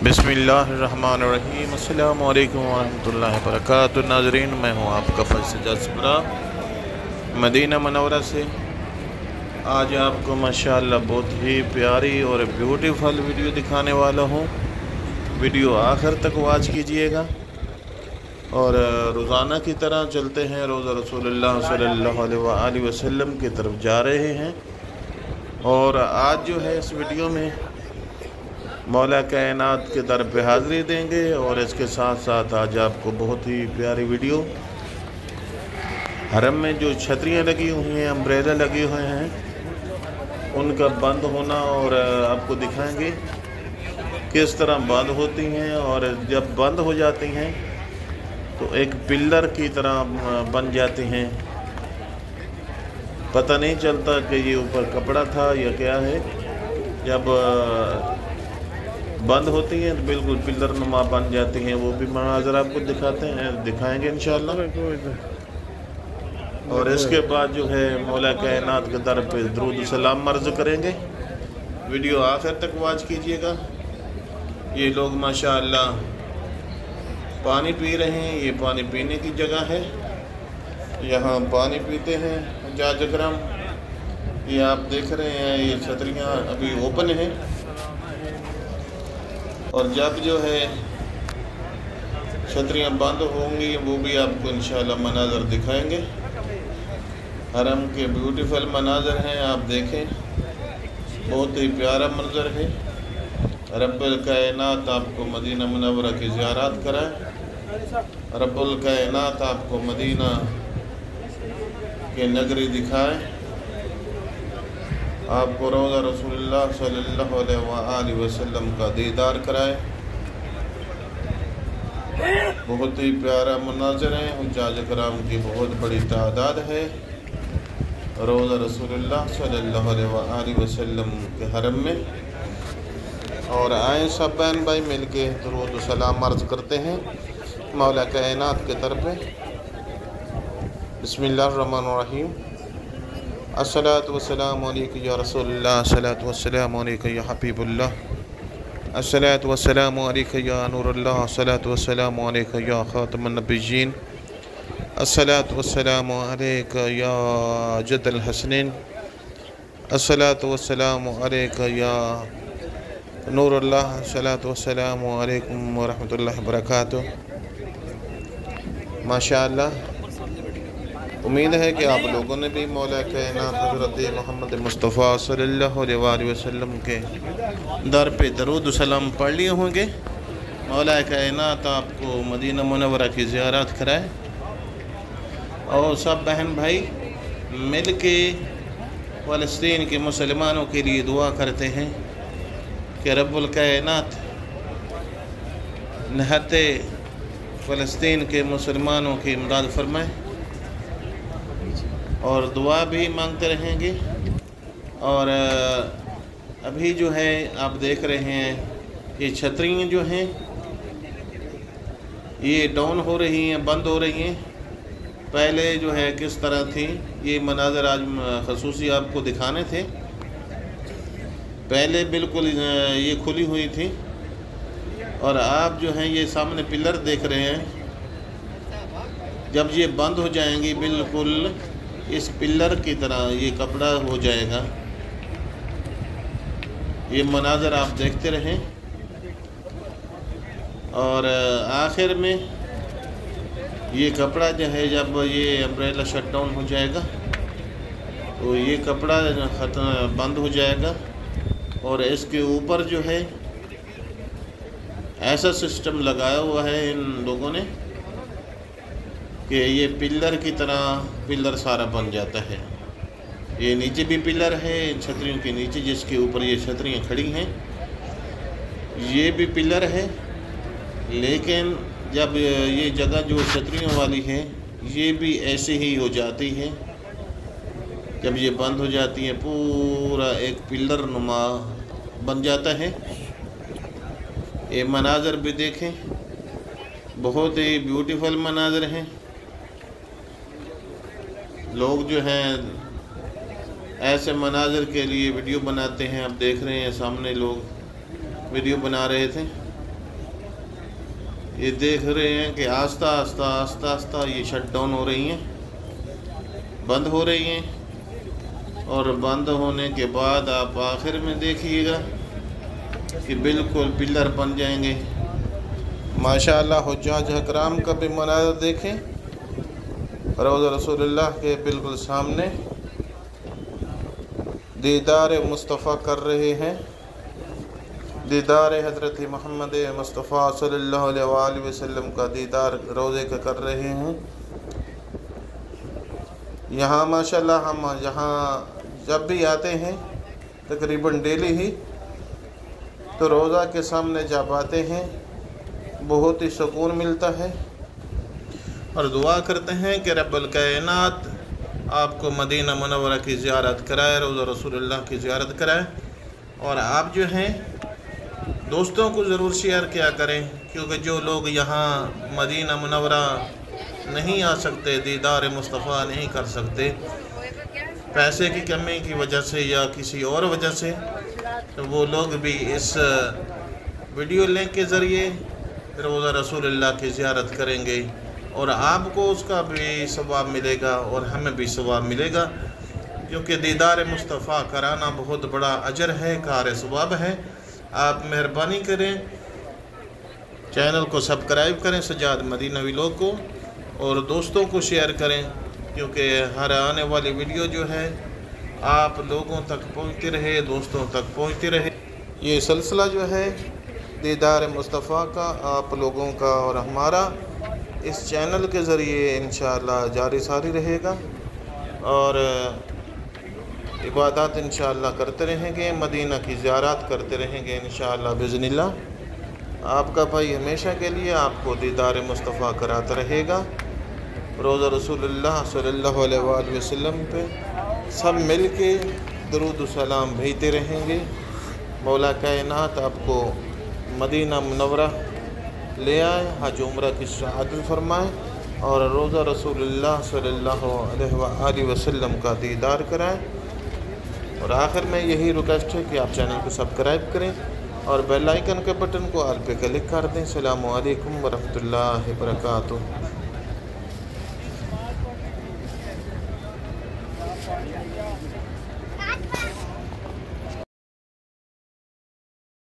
बिस्मिल्लाहिर्रहमानिर्रहीम। अस्सलामु अलैकुम वरहमतुल्लाहि वबरकातुहू। नाज़रीन, मैं हूँ आपका फैज़ सब्रा मदीना मुनव्वरा से। आज आपको माशाअल्लाह बहुत ही प्यारी और ब्यूटीफुल वीडियो दिखाने वाला हूँ। वीडियो आखिर तक वॉच कीजिएगा। और रोज़ाना की तरह चलते हैं, रोज़ा रसूलुल्लाह सल्लल्लाहु अलैहि वसल्लम की तरफ जा रहे हैं। और आज जो है इस वीडियो में मौला कायनात के दर पे हाज़िरी देंगे। और इसके साथ साथ आज आपको बहुत ही प्यारी वीडियो हरम में जो छतरियाँ लगी हुई हैं, अम्ब्रेला लगे हुए हैं, उनका बंद होना और आपको दिखाएंगे किस तरह बंद होती हैं। और जब बंद हो जाती हैं तो एक पिलर की तरह बन जाती हैं, पता नहीं चलता कि ये ऊपर कपड़ा था या क्या है। जब बंद होती हैं तो बिल्कुल पिलर नुमा बन जाती हैं। वो भी मनाज़र आपको दिखाएंगे इंशाअल्लाह। और इसके बाद जो है मौला कायनात के दर पे दुरूद सलाम अर्ज़ करेंगे। वीडियो आखिर तक वॉच कीजिएगा। ये लोग माशाअल्लाह पानी पी रहे हैं। ये पानी पीने की जगह है, यहाँ पानी पीते हैं हज्जाज अकरम। ये आप देख रहे हैं, ये छतरियाँ अभी ओपन हैं। और जब जो है छतरियाँ बंद होंगी वो भी आपको इंशाअल्लाह मनाज़र दिखाएंगे। हरम के ब्यूटीफुल मनाज़र हैं, आप देखें, बहुत ही प्यारा मंज़र है। रब्बुल कायनात आपको मदीना मुनव्वरा की ज़ियारत कराए। रब्बुल कायनात आपको मदीना के नगरी दिखाए, आपको रोज़ा रसूलुल्लाह सल्लल्लाहु अलैहि वसल्लम का दीदार कराए। बहुत ही प्यारा मनाज़र है। हुज्जाज कराम की बहुत बड़ी तादाद है रोज़ा रसूलुल्लाह सल्लल्लाहु अलैहि वसल्लम के हरम में। और आए सब बहन भाई मिल के दुरूद सलाम अर्ज़ करते हैं मौला कायनात के तरफ। बिस्मिल्लाहिर्रहमानिर्रहीम। अस्सलातु वस्सलामु अलैका या रसूलल्लाह, अस्सलातु वस्सलामु अलैका या हबीबुल्लाह, अस्सलातु वस्सलामु अलैका या नूरुल्लाह, अस्सलातु वस्सलामु अलैका या खातमुन नबिय्यीन, अस्सलातु वस्सलामु अलैका या जद्दल हसनैन, अस्सलातु वस्सलामु अलैका या नूरुल्लाह, अस्सलातु वस्सलामु अलैकुम व रहमतुल्लाहि व बरकातुहू। माशाअल्लाह, उम्मीद है कि आप लोगों ने भी मौला कायनात हज़रत मोहम्मद मुस्तफ़ा सल्लल्लाहु अलैहि वसल्लम के दर पे दरूद सलाम पढ़ लिए होंगे। मौला कायनात आपको मदीना मुनव्वरा की ज़ियारत कराए। और सब बहन भाई मिल के फ़लस्तीन के मुसलमानों के लिए दुआ करते हैं कि रब्बुल कायनात नहते फ़लस्तीन के मुसलमानों की इमदाद फरमाए। और दुआ भी मांगते रहेंगे। और अभी जो है आप देख रहे हैं ये छतरियाँ जो हैं ये डाउन हो रही हैं, बंद हो रही हैं। पहले जो है किस तरह थी, ये मनाज़र आज ख़ुसूसी आपको दिखाने थे। पहले बिल्कुल ये खुली हुई थी। और आप जो हैं ये सामने पिलर देख रहे हैं, जब ये बंद हो जाएंगी बिल्कुल इस पिलर की तरह ये कपड़ा हो जाएगा। ये मनाज़र आप देखते रहें। और आखिर में ये कपड़ा जो है जब ये अम्ब्रेला शट डाउन हो जाएगा तो ये कपड़ा बंद हो जाएगा। और इसके ऊपर जो है ऐसा सिस्टम लगाया हुआ है इन लोगों ने कि ये पिलर की तरह पिलर सारा बन जाता है। ये नीचे भी पिलर है छतरियों के नीचे, जिसके ऊपर ये छतरियाँ खड़ी हैं, ये भी पिलर है। लेकिन जब ये जगह जो छतरियों वाली है ये भी ऐसे ही हो जाती है। जब ये बंद हो जाती है पूरा एक पिलर नुमा बन जाता है। ये मनाज़र भी देखें, बहुत ही ब्यूटीफुल मनाज़र हैं। लोग जो हैं ऐसे मनाज़र के लिए वीडियो बनाते हैं। आप देख रहे हैं सामने लोग वीडियो बना रहे थे। یہ دیکھ رہے ہیں کہ آہستہ آہستہ آہستہ آہستہ یہ شٹ ڈاؤن ہو رہی ہیں، بند ہو رہی ہیں، اور بند ہونے کے بعد آپ آخر میں دیکھیے گا کہ بالکل پلر بن جائیں گے۔ ماشاءاللہ حجاج اکرام کا بھی مناظر دیکھیں، روضہ رسول اللہ کے بالکل سامنے دیدار مصطفیٰ کر رہے ہیں، دیدار حضرت محمد مصطفیٰ صلی اللہ علیہ وآلہ وسلم کا دیدار روضے کا کر رہے ہیں۔ یہاں ماشاءاللہ ہم یہاں جب بھی آتے ہیں تقریباً ڈیلی ہی، تو روضہ کے سامنے جب آتے ہیں بہت ہی سکون ملتا ہے، اور دعا کرتے ہیں کہ رب الکائنات آپ کو مدینہ منورہ کی زیارت کرائے، روضہ رسول اللہ کی زیارت کرائے، اور آپ جو ہیں دوستوں کو ضرور شیئر کیا کریں، کیونکہ جو لوگ یہاں مدینہ منورہ نہیں آ سکتے، دیدار مصطفیٰ نہیں کر سکتے پیسے کی کمی کی وجہ سے یا کسی اور وجہ سے، تو وہ لوگ بھی اس ویڈیو لنک کے ذریعے روضہ رسول اللہ کی زیارت کریں گے، اور آپ کو اس کا بھی ثواب ملے گا اور ہمیں بھی ثواب ملے گا، کیونکہ دیدار مصطفیٰ کرانا بہت بڑا اجر ہے، کار ثواب ہے۔ آپ مہربانی کریں، چینل کو سبسکرائب کریں سجاد مدینہ ولاگ کو، اور دوستوں کو شیئر کریں، کیونکہ ہر آنے والی ویڈیو جو ہے آپ لوگوں تک پہنچتی رہے، دوستوں تک پہنچتی رہے۔ یہ سلسلہ جو ہے دیدار مصطفیٰ کا آپ لوگوں کا اور ہمارا اس چینل کے ذریعے انشاءاللہ جاری ساری رہے گا، اور عبادات انشاءاللہ کرتے رہیں گے، مدینہ کی زیارات کرتے رہیں گے انشاءاللہ بإذن اللہ۔ آپ کا بھائی ہمیشہ کے لیے آپ کو دیدار مصطفیٰ کراتا رہے گا، روضہ رسول اللہ صلی اللہ علیہ وآلہ وسلم پہ سب مل کے درود و سلام بھیجتے رہیں گے۔ مولا کائنات آپ کو مدینہ منورہ لے آئے، حج عمرہ کی سعادت فرمائے، اور روضہ رسول اللہ صلی اللہ علیہ وآلہ وسلم کا دیدار کرائے۔ اور آخر میں یہی ریکویسٹ ہے کہ آپ چینل کو سبسکرائب کریں اور بیل آئیکن کے بٹن کو آل پہ کلک کر دیں۔ السلام علیکم ورحمۃ اللہ وبرکاتہ۔